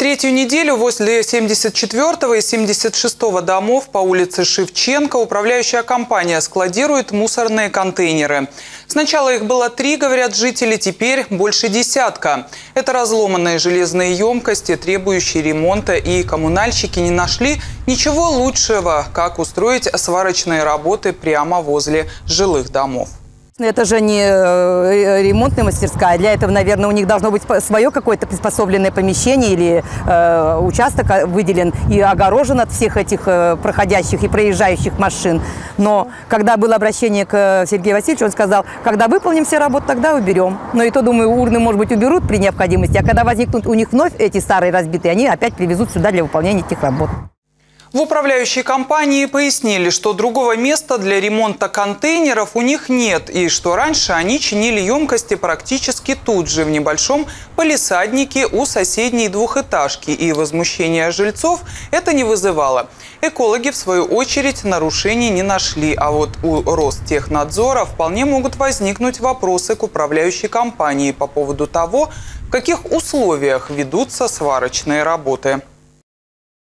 Третью неделю возле 74-го и 76-го домов по улице Шевченко управляющая компания складирует мусорные контейнеры. Сначала их было 3, говорят жители, теперь больше десятка. Это разломанные железные емкости, требующие ремонта, и коммунальщики не нашли ничего лучшего, как устроить сварочные работы прямо возле жилых домов. Это же не ремонтная мастерская. Для этого, наверное, у них должно быть свое какое-то приспособленное помещение или участок выделен и огорожен от всех этих проходящих и проезжающих машин. Но когда было обращение к Сергею Васильевичу, он сказал, когда выполним все работы, тогда уберем. Но и то, думаю, урны, может быть, уберут при необходимости, а когда возникнут у них вновь эти старые разбитые, они опять привезут сюда для выполнения этих работ. В управляющей компании пояснили, что другого места для ремонта контейнеров у них нет, и что раньше они чинили емкости практически тут же, в небольшом палисаднике у соседней двухэтажки, и возмущения жильцов это не вызывало. Экологи, в свою очередь, нарушений не нашли, а вот у Ростехнадзора вполне могут возникнуть вопросы к управляющей компании по поводу того, в каких условиях ведутся сварочные работы.